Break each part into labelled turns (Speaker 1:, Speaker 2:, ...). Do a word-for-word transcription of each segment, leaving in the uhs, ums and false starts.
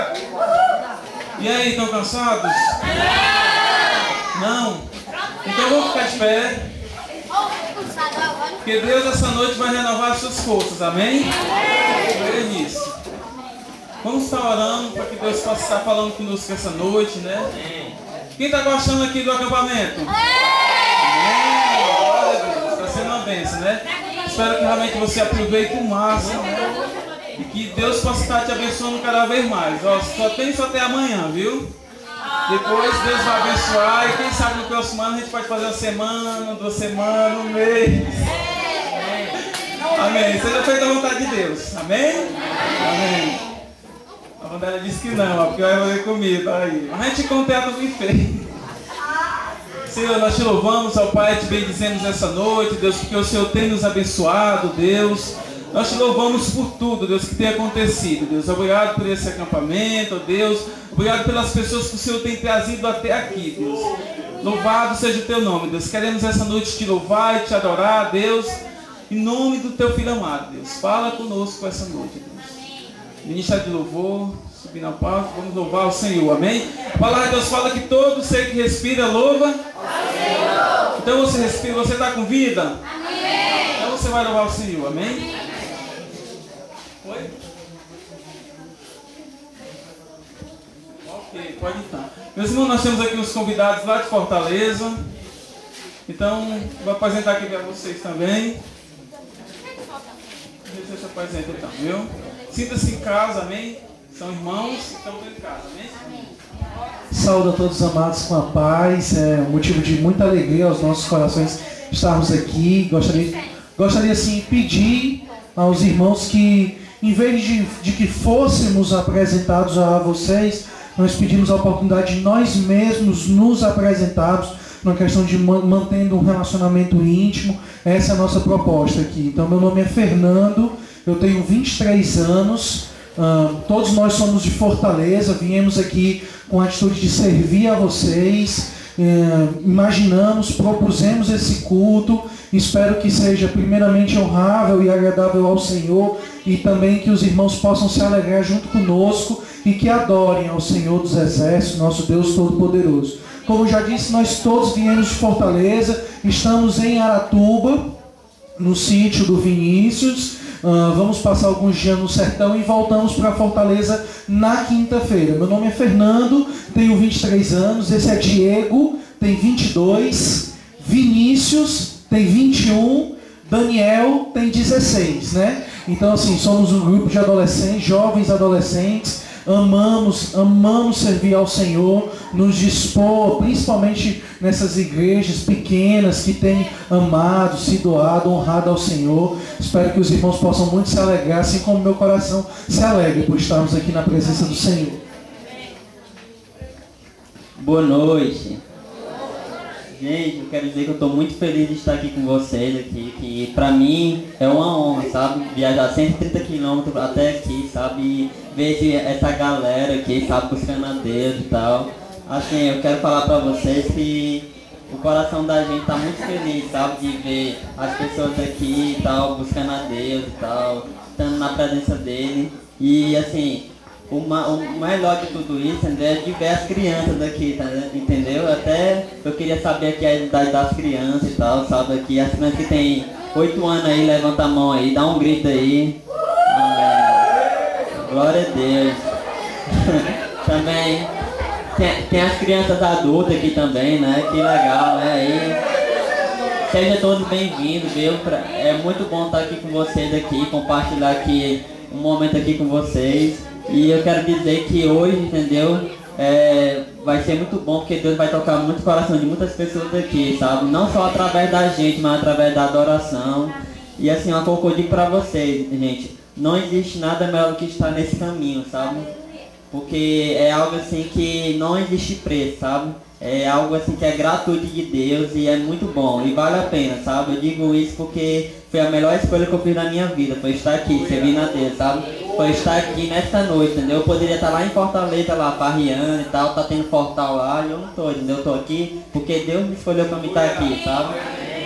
Speaker 1: E aí, estão cansados? Não? Então vamos ficar de pé. Porque Deus essa noite vai renovar as suas forças, amém? Creia nisso. Vamos estar orando para que Deus possa estar falando conosco essa noite, né? Quem está gostando aqui do acampamento? Amém! Glória a Deus, está sendo uma bênção, né? Espero que realmente você aproveite o máximo, né? E que Deus possa estar te abençoando cada vez mais. Ó, só tem isso até amanhã, viu? Depois Deus vai abençoar e quem sabe no próximo ano a gente pode fazer uma semana, duas semanas, um mês. Amém. Seja feita a vontade de Deus. Amém? Amém. A Vandélia disse que não, ó, porque vai fazer comigo, tá aí. A gente contenta o que fez. Senhor, nós te louvamos, ó Pai, te bendizemos essa noite, Deus, porque o Senhor tem nos abençoado, Deus. Nós te louvamos por tudo, Deus, que tem acontecido, Deus. Obrigado por esse acampamento, Deus. Obrigado pelas pessoas que o Senhor tem trazido até aqui, Deus. Louvado seja o teu nome, Deus. Queremos essa noite te louvar e te adorar, Deus. Em nome do teu Filho amado, Deus. Fala conosco essa noite, Deus. Ministério de louvor, subindo ao palco, vamos louvar o Senhor, amém? A palavra de Deus fala que todo ser que respira, louva ao Senhor. Então você respira, você está com vida? Amém. Então você vai louvar o Senhor, amém? Oi? Ok, pode estar. Meus irmãos, nós temos aqui os convidados lá de Fortaleza. Então, vou apresentar aqui para vocês também. Deixa eu se apresentar então, viu? Sinta-se em casa, amém? São irmãos, estão em casa, amém?
Speaker 2: Saúde a todos os amados com a paz. É um motivo de muita alegria aos nossos corações estarmos aqui. Gostaria, gostaria assim, pedir aos irmãos que, em vez de, de que fôssemos apresentados a vocês, nós pedimos a oportunidade de nós mesmos nos apresentarmos, na questão de mantendo um relacionamento íntimo. Essa é a nossa proposta aqui. Então, meu nome é Fernando, eu tenho vinte e três anos, uh, todos nós somos de Fortaleza, viemos aqui com a atitude de servir a vocês, uh, imaginamos, propusemos esse culto, espero que seja primeiramente honrável e agradável ao Senhor e também que os irmãos possam se alegrar junto conosco e que adorem ao Senhor dos Exércitos, nosso Deus Todo-Poderoso. Como já disse, nós todos viemos de Fortaleza, estamos em Aratuba, no sítio do Vinícius, uh, vamos passar alguns dias no sertão e voltamos para Fortaleza na quinta-feira. Meu nome é Fernando, tenho vinte e três anos, esse é Diego, tem vinte e dois, Vinícius tem vinte e um, Daniel tem dezesseis, né? Então assim, somos um grupo de adolescentes, jovens adolescentes, amamos, amamos servir ao Senhor, nos dispor, principalmente nessas igrejas pequenas que têm amado, se doado, honrado ao Senhor. Espero que os irmãos possam muito se alegrar, assim como meu coração se alegra por estarmos aqui na presença do Senhor.
Speaker 3: Boa noite. Gente, eu quero dizer que eu estou muito feliz de estar aqui com vocês aqui, que pra mim é uma honra, sabe? Viajar cento e trinta quilômetros até aqui, sabe? E ver esse, essa galera aqui, sabe? Buscando a Deus e tal. Assim, eu quero falar pra vocês que o coração da gente tá muito feliz, sabe? De ver as pessoas aqui e tal, buscando a Deus e tal, estando na presença dele. E assim, o, ma o melhor de tudo isso, André, é de ver as crianças aqui, tá, entendeu? Até eu queria saber aqui a idade das crianças e tal, sabe? Aqui, as crianças que tem oito anos aí, levanta a mão aí, dá um grito aí. Amém. Glória a Deus. Também tem, tem as crianças adultas aqui também, né? Que legal, né? Aí, sejam todos bem-vindos, viu? É muito bom estar aqui com vocês aqui, compartilhar aqui um momento aqui com vocês. E eu quero dizer que hoje, entendeu, é, vai ser muito bom, porque Deus vai tocar muito o coração de muitas pessoas aqui, sabe? Não só através da gente, mas através da adoração. E assim, uma coisa que eu digo pra vocês, gente, não existe nada melhor do que estar nesse caminho, sabe? Porque é algo assim que não existe preço, sabe? É algo assim que é gratuito de Deus e é muito bom e vale a pena, sabe? Eu digo isso porque foi a melhor escolha que eu fiz na minha vida, foi estar aqui, servindo a Deus, sabe? Foi estar aqui nesta noite, entendeu? Eu poderia estar lá em Fortaleza, lá, parreando e tal, tá tendo portal lá, e eu não tô, entendeu? Eu tô aqui porque Deus me escolheu pra me estar aqui, sabe?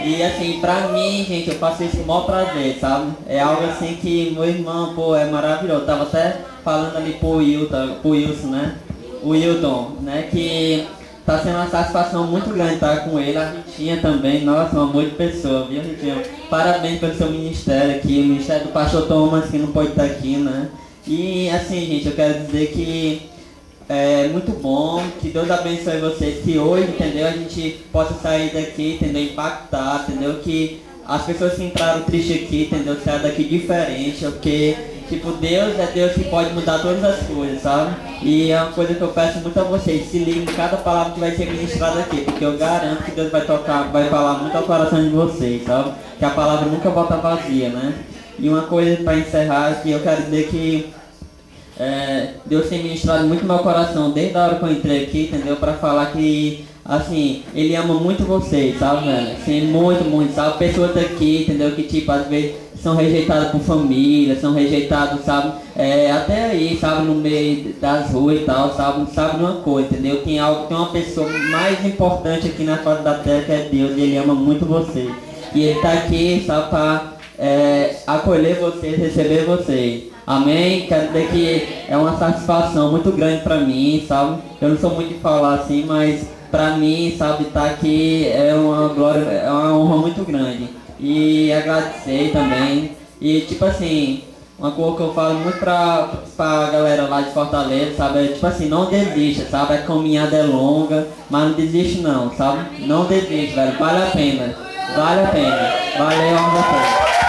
Speaker 3: E assim, pra mim, gente, eu faço isso com o maior prazer, sabe? É algo assim que meu irmão, pô, é maravilhoso. Eu tava até falando ali pro Wilton, pro Wilson, né? O Wilton, né? Que tá sendo uma satisfação muito grande estar com ele. A Ritinha também, nossa, um amor de pessoa, viu, Ritinha? Parabéns pelo seu ministério aqui, o ministério do pastor Thomas, que não pode estar aqui, né? E assim, gente, eu quero dizer que é muito bom, que Deus abençoe vocês, que hoje, entendeu, a gente possa sair daqui, entendeu, impactar, entendeu, que as pessoas que entraram tristes aqui, entendeu, saiam daqui diferente, porque, tipo, Deus é Deus que pode mudar todas as coisas, sabe? E é uma coisa que eu peço muito a vocês, se liguem em cada palavra que vai ser ministrada aqui, porque eu garanto que Deus vai tocar, vai falar muito ao coração de vocês, sabe? Que a palavra nunca volta vazia, né? E uma coisa para encerrar, que eu quero dizer que É, Deus tem ministrado muito meu coração desde a hora que eu entrei aqui, entendeu? Pra falar que, assim, Ele ama muito vocês, sabe, velho? Assim, muito, muito, sabe? Pessoas aqui, entendeu? Que, tipo, às vezes são rejeitadas por família, são rejeitados, sabe? É, até aí, sabe? No meio das ruas e tal, sabe? Sabe de uma coisa, entendeu? Tem algo, tem uma pessoa mais importante aqui na face da terra que é Deus, e Ele ama muito vocês. E Ele tá aqui, sabe, pra é, acolher vocês, receber vocês. Amém? Quero dizer que é uma satisfação muito grande pra mim, sabe? Eu não sou muito de falar assim, mas pra mim, sabe, estar tá aqui é uma glória, é uma honra muito grande. E agradecer também. E tipo assim, uma coisa que eu falo muito pra, pra galera lá de Fortaleza, sabe? É tipo assim, não desista, sabe? A caminhada é longa, mas não desiste não, sabe? Não desiste, velho. Vale a pena. Vale a pena. Valeu, honra a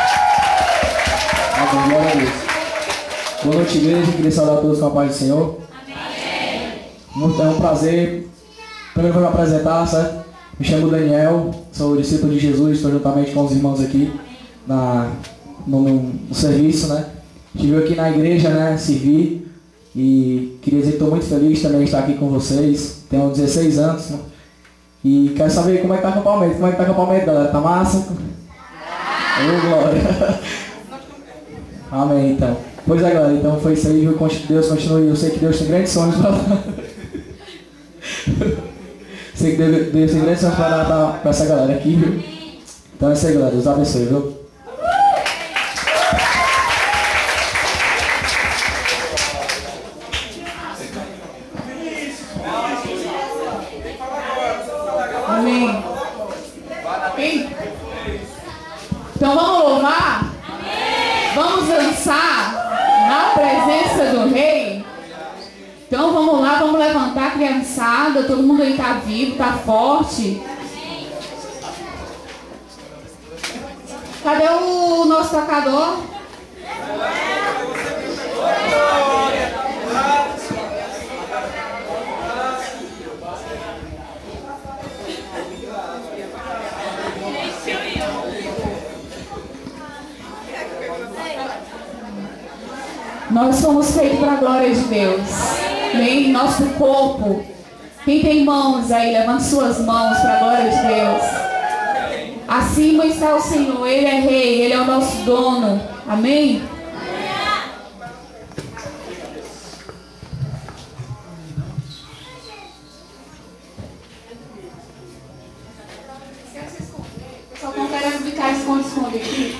Speaker 4: Amém, glória a Deus. Boa noite, igreja. Queria saudar a todos com a paz do Senhor. Amém. É um prazer. Primeiro vou me apresentar, certo? Me chamo Daniel, sou discípulo de Jesus, estou juntamente com os irmãos aqui na, no, no serviço, né? Estive aqui na igreja, né? Servi. E queria dizer que estou muito feliz também de estar aqui com vocês. Tenho dezesseis anos, né? E quero saber como é que tá o acampamento. Como é que tá o acampamento, galera? Tá massa? Ô, glória! Amém, então. Pois é, galera, então foi isso aí, viu? Deus continue, eu sei que Deus tem grandes sonhos para dar. Sei que Deus, Deus tem grandes sonhos para dar para essa galera aqui, viu? Então é isso aí, galera, Deus abençoe, viu?
Speaker 5: Amém. Amém. Então vamos louvar? Vamos dançar na presença do Rei? Então vamos lá, vamos levantar a criançada. Todo mundo aí tá vivo, tá forte. Cadê o nosso tocador? Nós somos feitos para a glória de Deus. Amém? Nosso corpo. Quem tem mãos aí, levante suas mãos para a glória de Deus. Acima está o Senhor. Ele é rei, Ele é o nosso dono. Amém? Só confere ficar esconde-esconde aqui.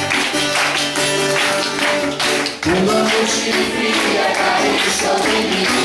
Speaker 6: Uma noite fria caiu sobre mim.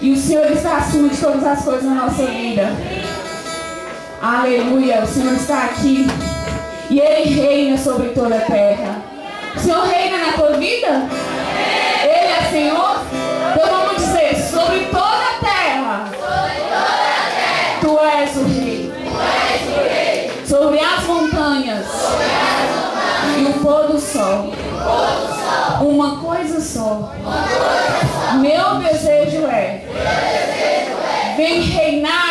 Speaker 5: E o Senhor está acima de todas as coisas na nossa vida. Aleluia, o Senhor está aqui. E Ele reina sobre toda a terra. O Senhor reina na tua vida? Ele é Senhor? Então vamos dizer, sobre toda a terra. Tu és o Rei. Sobre as montanhas. E o pôr do sol. Uma coisa só. Meu desejo é. Vem reinar